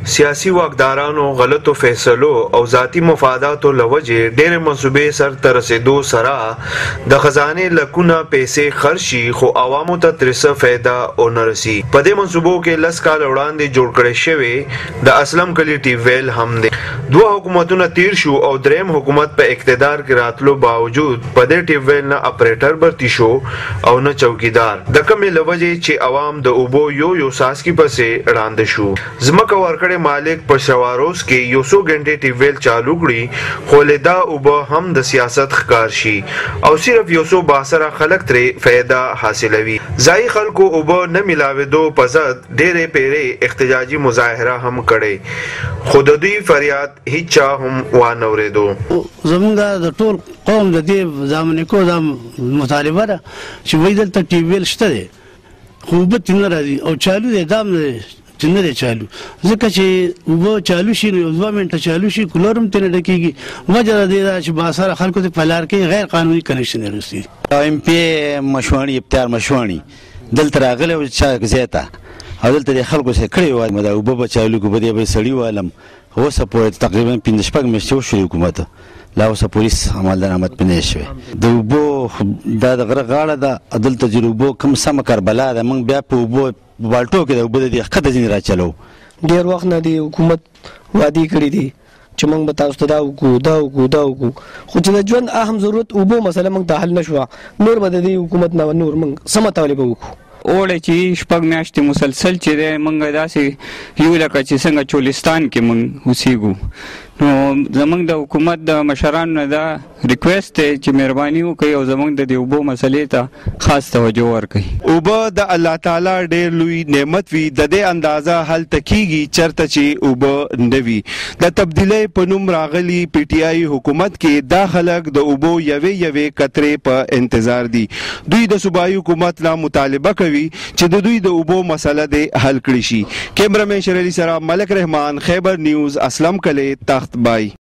سیاسي واکدارانو غلطو فیصلو او ذاتی مفاداتو لوجه ډېر منصوبې سر ته رسېدو سره د خزانه لکونه پیسې خرشي خو عوامو ته ترڅه فایده او نرسي. په دې منصوبو کې لس کال وړاندې جوړ کړی شوی د اسلم کلی ټي ویل هم دی. دوه حکومتونه تیر شو او دریم حکومت په اقتدار کې راتلو باوجود په دې ټي ویل نه اپریټر برتی شو او نه چوکیدار، د کومې لوجه چې عوام د اوبو یو ساس کې پسې وړاندې شو. زمکه ورکړې مالک په شواروز کې یو څو غنټې ټي ویل چالو کړي خو لیدا اوبه هم د سیاست ښکار شي او صرف یو څو باسره خلک ترې فایده حاصلوي. ځایي خلکو اوبه نه ملاوېدو په ضد ډېرې پیرې احتجاجي مظاهره هم کړې خو د دوی فریاد هیچا هم وانه اورېدو. زموږ د ټول قوم د دې زامنکو دا مطالبه ده چې وایي دلته ټي ویل شته دی خو اوبه ترې نه راځي او چالو دی دا هم چې نه دی چالو، ځکه چې اوبه چالو شي نو 2 منټه چالو شي کولر هم ترې نه ډکېږي. وجه د دې ده چې باسره خلکو ته په لار کې غیر قانوني کنیکشن رسي. ایم پی مشوانی ابتار مشوانی دلته راغلی و چا زیاته او دلته د خلکو سره کړی و دا اوبه به چالو کو به دې به سړي والم اوسه پورې تقریبا 15 میاشتې وشوې حکومت لا اوسه پولیس عمل درآمد پنه شوی. د اوبو دا د غره غاړه ده دلته چې اوبو کم سمه کربلا ده موږ بیا په اوبو بالټو کې د اوبه د ښکته ځینې راچلو. ډېر وخت نه دی حکومت وعدې کړي دي چې موږ به تاسو ته دا وکړو خو چې د ژوند اهم ضرورت اوبو مسله موږ ته حل نه شوه نور به د دې حکومت نه نور موږ سمه طالبه وکړو. اوړی چې شپږ میاشتې مسلسل چې دی موږ داسې یو لکه چې څنګه چولستان کې موږ اوسېږو. نو زموږ د حکومت د مشرانو نه دا ریکویسټ دی چې مهرباني وکړي او زموږ د دې اوبو مسلې ته خاص توجه ورکړي. اوبه د الله تعالی ډېر لوی نعمت وي، د دې اندازه هلته کېږي چېرته چې اوبه نه وي. د تبدیلۍ په نوم راغلي پی ټي آی حکومت کې دا خلک د اوبو یوې قطرې په انتظار دي. دوی د صوبایي حکومت نه مطالبه کوي چې د دوی د اوبو مسله دې حل کړي شي. کیمرامین شر علي سره ملک رحمان، خیبر نیوز، اسلم کلی، تخت بای.